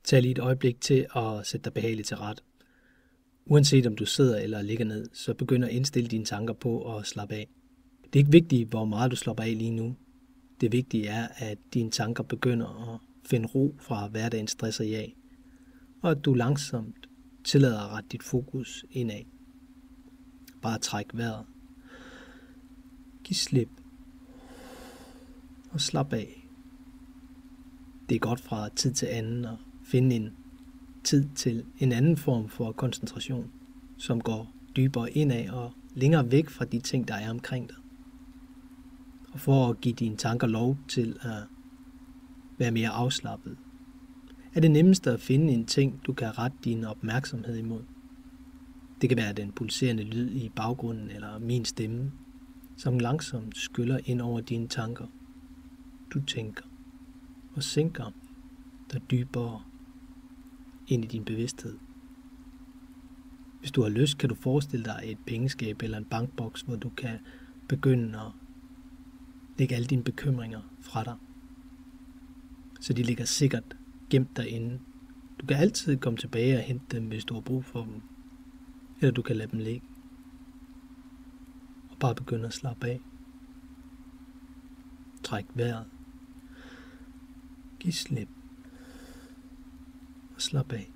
Tag lige et øjeblik til at sætte dig behageligt til ret. Uanset om du sidder eller ligger ned, så begynd at indstille dine tanker på at slappe af. Det er ikke vigtigt, hvor meget du slapper af lige nu. Det vigtige er, at dine tanker begynder at finde ro fra hverdagens stress og jag, og at du langsomt tillader at rette dit fokus indad. Bare træk vejret. Giv slip. Og slap af. Det er godt fra tid til anden at finde en tid til en anden form for koncentration, som går dybere indad og længere væk fra de ting, der er omkring dig. Og for at give dine tanker lov til at være mere afslappet, er det nemmeste at finde en ting, du kan rette din opmærksomhed imod. Det kan være den pulserende lyd i baggrunden eller min stemme, som langsomt skyller ind over dine tanker. Du tænker og sænker dig dybere ind i din bevidsthed. Hvis du har lyst, kan du forestille dig et pengeskab eller en bankboks, hvor du kan begynde at lægge alle dine bekymringer fra dig, så de ligger sikkert gemt derinde. Du kan altid komme tilbage og hente dem, hvis du har brug for dem, eller du kan lade dem ligge og bare begynde at slappe af. Træk vejret. Giv slip og slap af.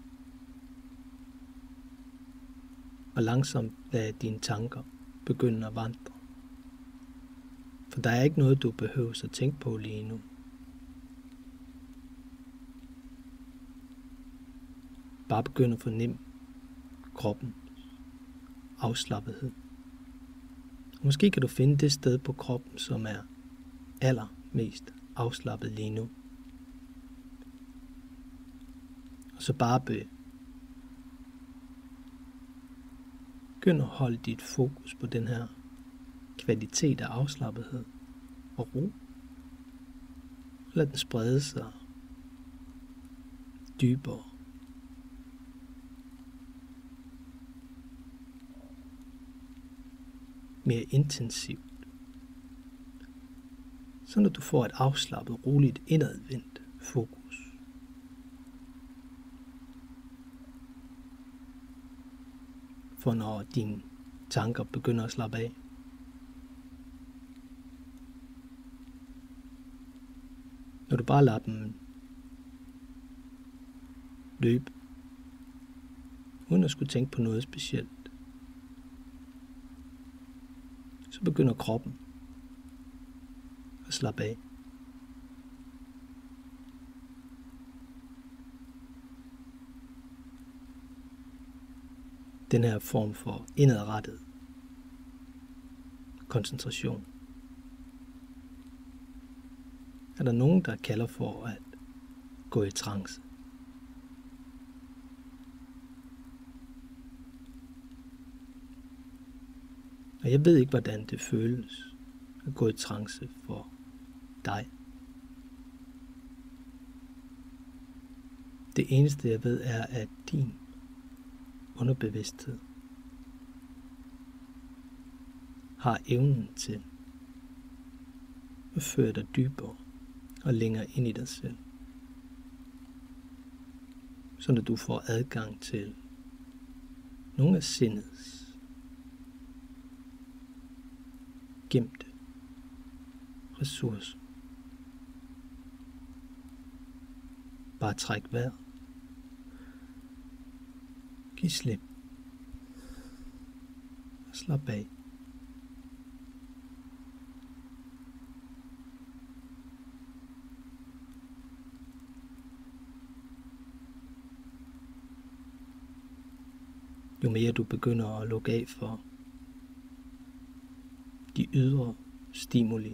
Og langsomt lad dine tanker begynde at vandre. For der er ikke noget, du behøver at tænke på lige nu. Bare begynd at fornemme kroppens afslappethed. Måske kan du finde det sted på kroppen, som er allermest afslappet lige nu. Og så bare begynd at holde dit fokus på den her kvalitet af afslappethed og ro. Lad den sprede sig dybere. Mere intensivt. Så når du får et afslappet, roligt, indadvendt fokus. For når dine tanker begynder at slappe af, når du bare lader dem løbe, uden at skulle tænke på noget specielt, så begynder kroppen at slappe af. Den her form for indadrettet koncentration er der nogen, der kalder for at gå i trance. Og jeg ved ikke, hvordan det føles at gå i trance for dig. Det eneste jeg ved er, at din underbevidsthed har evnen til at føre dig dybere og længere ind i dig selv. Så når du får adgang til nogle af sindets gemte ressourcer. Bare træk vejret. Giv slip. Og slap af. Jo mere du begynder at lukke af for de ydre stimuli,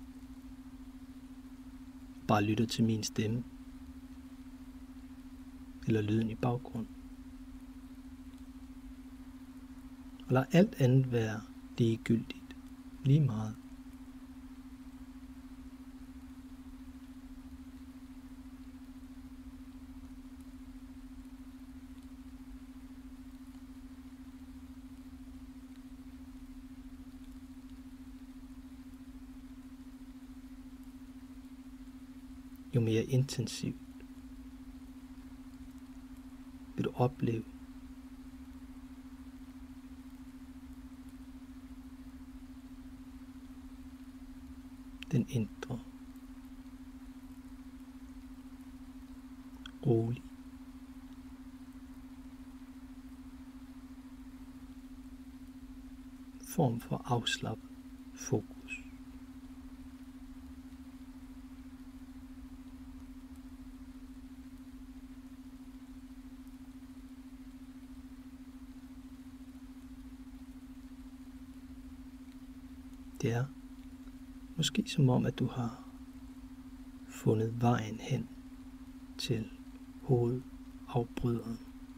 bare lytter til min stemme eller lyden i baggrunden, og lad alt andet være ligegyldigt, lige meget. Jo mere intensivt vil du opleve den indre rolig form for afslappet fokus. Det er måske som om, at du har fundet vejen hen til hovedafbryderen.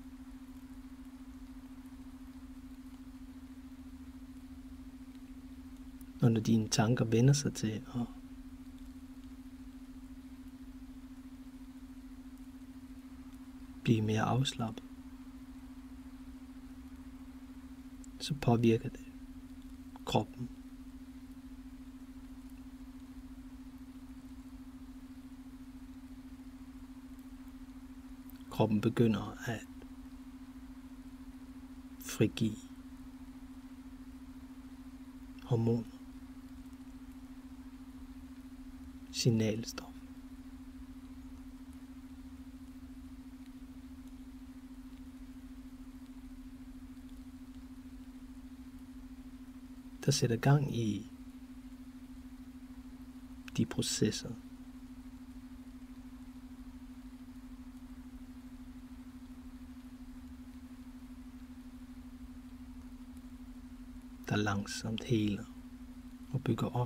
Og når dine tanker vender sig til at blive mere afslappet, så påvirker det kroppen. Kroppen begynder at frigive hormoner, signalstof. Der sætter gang i de processer, der langsomt heler og bygger op.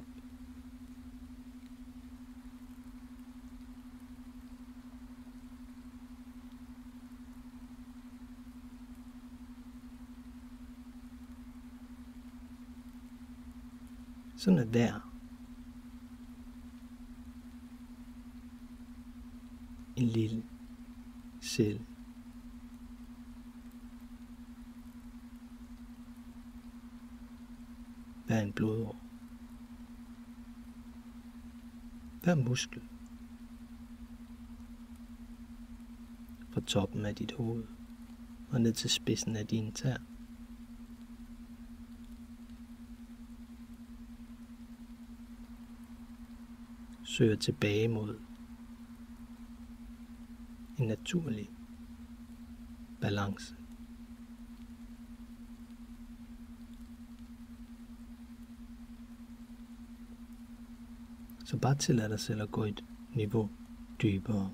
Sådan at hver en lille celle hver en blodår, hver muskel fra toppen af dit hoved og ned til spidsen af dine tæer, søger tilbage mod en naturlig balance. Så bare tillad dig selv at gå et niveau dybere,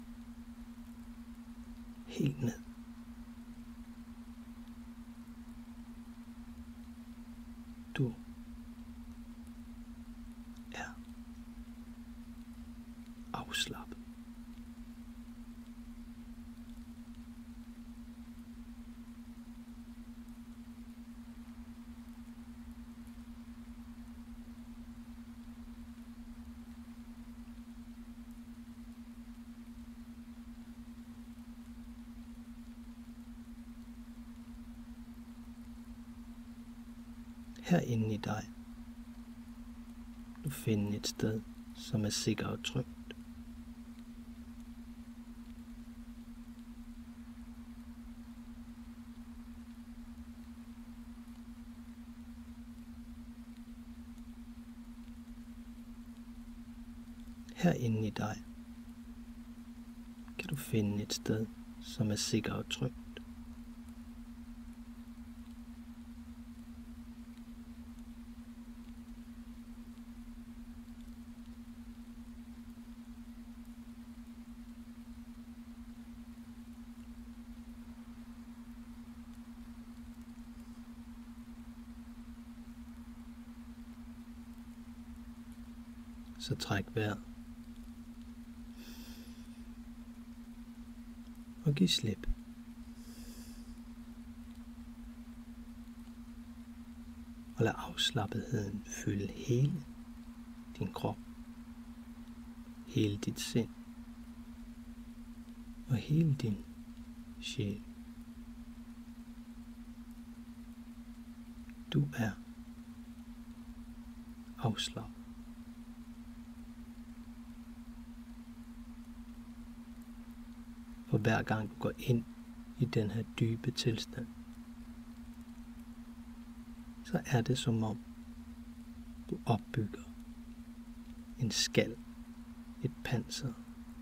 helt ned. Du er afslappet. Herinde i dig, du finder et sted, som er sikkert og trygt. Herinde i dig, kan du finde et sted, som er sikkert og trygt. Så træk vejret og giv slip. Og lad afslappetheden fylde hele din krop, hele dit sind og hele din sjæl. Du er afslappet. For hver gang du går ind i den her dybe tilstand, så er det som om du opbygger en skal, et panser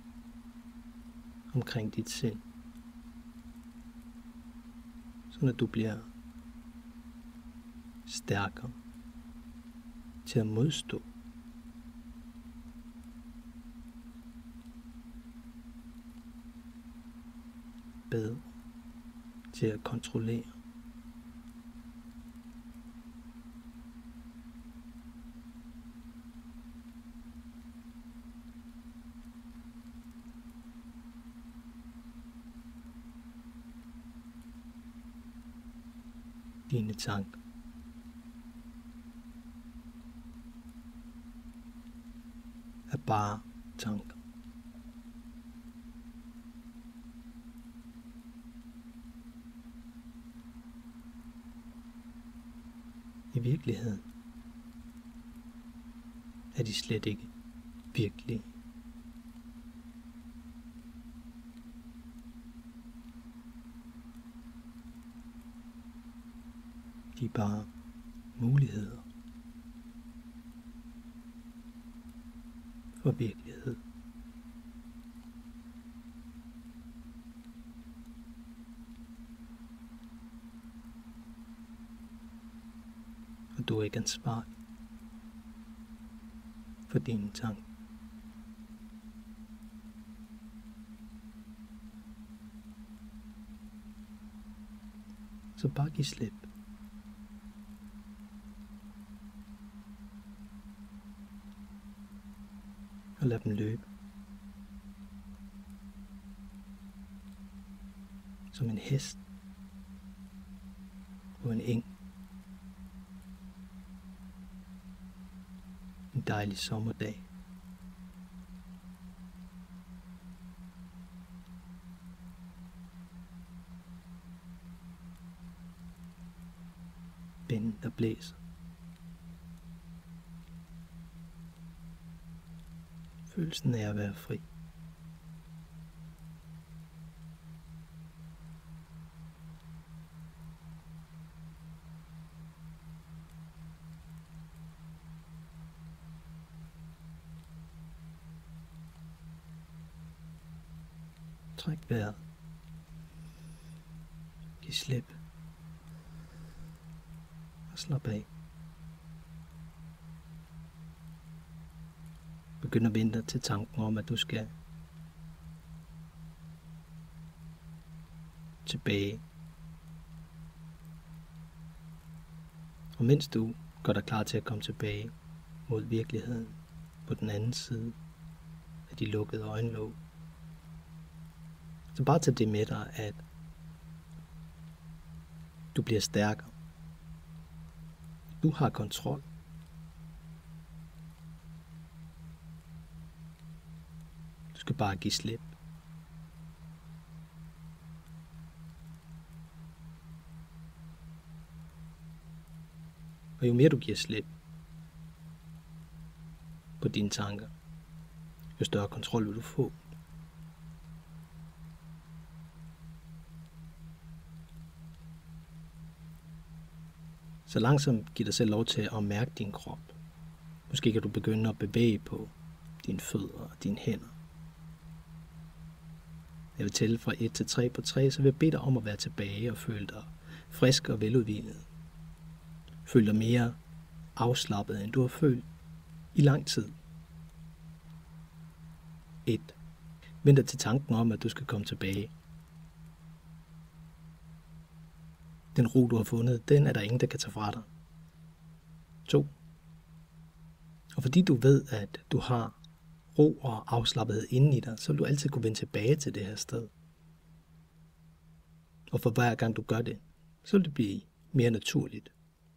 omkring dit sind, så når du bliver stærkere til at modstå bedre til at kontrollere. Dine tanker er bare tanker. I virkeligheden er de slet ikke virkelige. De er bare muligheder for virkelighed. Og du er ikke ansvarlig for dine tanker. Så bare giv slip. Og lad dem løbe. Som en hest på en eng. En dejlig sommerdag. Vinden, der blæser. Følelsen af at være fri. Træk vejret. Giv slip. Og slap af. Begynd at vente til tanken om, at du skal tilbage. Og mens du gør dig klar til at komme tilbage mod virkeligheden på den anden side af de lukkede øjenlåg, så bare tag det med dig, at du bliver stærkere. Du har kontrol. Du skal bare give slip. Og jo mere du giver slip på dine tanker, jo større kontrol vil du få. Så langsomt giv dig selv lov til at mærke din krop. Måske kan du begynde at bevæge på dine fødder og dine hænder. Jeg vil tælle fra 1 til 3 på 3, så vil jeg bede dig om at være tilbage og føle dig frisk og veludhvilet. Føl dig mere afslappet, end du har følt i lang tid. 1. Vend dig til tanken om, at du skal komme tilbage. Den ro, du har fundet, den er der ingen, der kan tage fra dig. 2. Og fordi du ved, at du har ro og afslappethed inde i dig, så vil du altid kunne vende tilbage til det her sted. Og for hver gang du gør det, så vil det blive mere naturligt.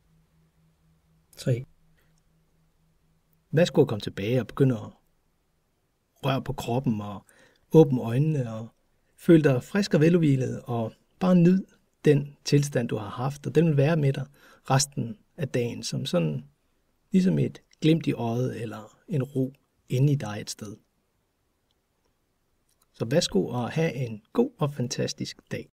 3. Værsgo at komme tilbage og begynde at røre på kroppen og åbne øjnene og føle dig frisk og veludhvilet og bare nyd den tilstand, du har haft, og den vil være med dig resten af dagen, som sådan ligesom et glimt i øjet eller en ro inde i dig et sted. Så værsgo at have en god og fantastisk dag.